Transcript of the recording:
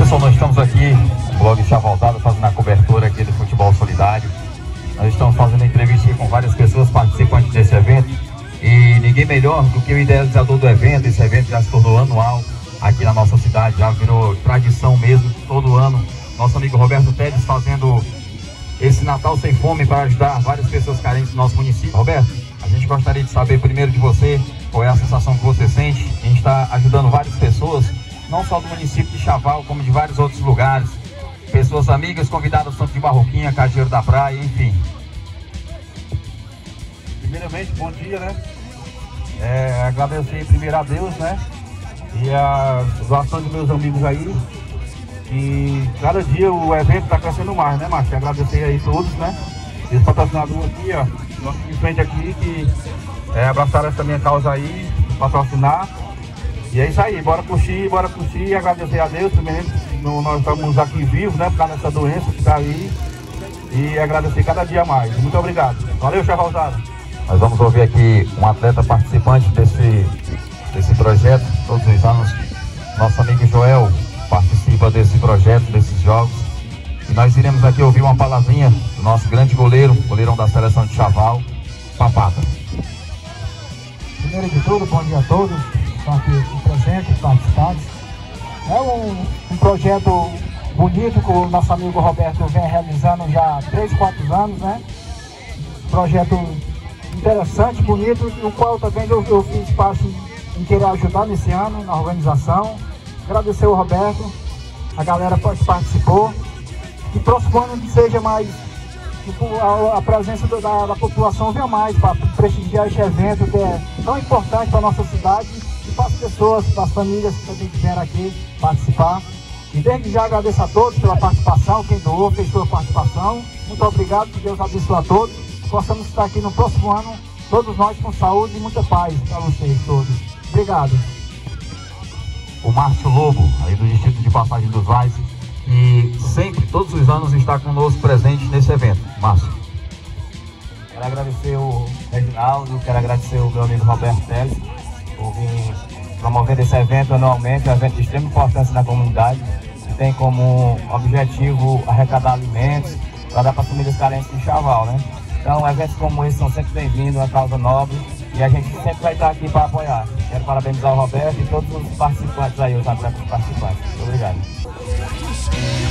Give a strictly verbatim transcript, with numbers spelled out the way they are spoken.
Pessoal, nós estamos aqui, o blog Chavalzada, fazendo a cobertura aqui do futebol solidário. Nós estamos fazendo entrevista com várias pessoas participantes desse evento. E ninguém melhor do que o idealizador do evento. Esse evento já se tornou anual aqui na nossa cidade, já virou tradição mesmo, todo ano. Nosso amigo Roberto Teles fazendo esse Natal Sem Fome para ajudar várias pessoas carentes do nosso município. Roberto, a gente gostaria de saber primeiro de você, qual é a sensação que você sente. A gente está ajudando várias pessoas, não só do município de Chaval, como de vários outros lugares. Pessoas amigas, convidadas tanto de Barroquinha, Cajueiro da Praia, enfim. Primeiramente, bom dia, né? É, agradecer primeiro a Deus, né? E a doação de meus amigos aí. E cada dia o evento está crescendo mais, né, Márcio? Agradecer aí todos, né? Esse patrocinador aqui, ó, nosso de frente aqui, que é, abraçaram essa minha causa aí, patrocinar. E é isso aí, bora curtir, bora curtir e agradecer a Deus. Primeiro, no, nós estamos aqui vivos, né? Por causa dessa doença que está aí. E agradecer cada dia mais. Muito obrigado. Valeu, Chavalzada. Nós vamos ouvir aqui um atleta participante desse, desse projeto, todos os anos. Nosso amigo Joel participa desse projeto, desses jogos. E nós iremos aqui ouvir uma palavrinha do nosso grande goleiro, goleirão da seleção de Chaval, Papata. Primeiro de tudo, bom dia a todos que estão aqui presentes, participantes. É um, um projeto bonito que o nosso amigo Roberto vem realizando já há três, quatro anos, né? Projeto interessante, bonito, no qual também eu, eu fiz espaço em querer ajudar nesse ano, na organização. Agradecer o Roberto, a galera que participou. E próximo ano que seja mais, tipo, a, a presença da, da população venha mais para prestigiar este evento que é tão importante para a nossa cidade e para as pessoas, para as famílias que também vieram aqui participar. E desde já agradeço a todos pela participação, quem doou, fez sua participação. Muito obrigado, que Deus abençoe a todos. Possamos estar aqui no próximo ano, todos nós com saúde e muita paz para vocês todos. Obrigado. O Márcio Lobo, aí do Distrito de Passagem dos Vales, que sempre, todos os anos, está conosco presente nesse evento. Márcio. Quero agradecer o Reginaldo, quero agradecer o meu amigo Roberto Teles por vir promover esse evento anualmente, um evento de extrema importância na comunidade, que tem como objetivo arrecadar alimentos para dar para as famílias carentes de Chaval, né? Então, eventos como esse são sempre bem-vindos, uma causa nobre, e a gente sempre vai estar aqui para apoiar. Quero parabenizar o Roberto e todos os participantes aí, os atletas participantes. Muito obrigado.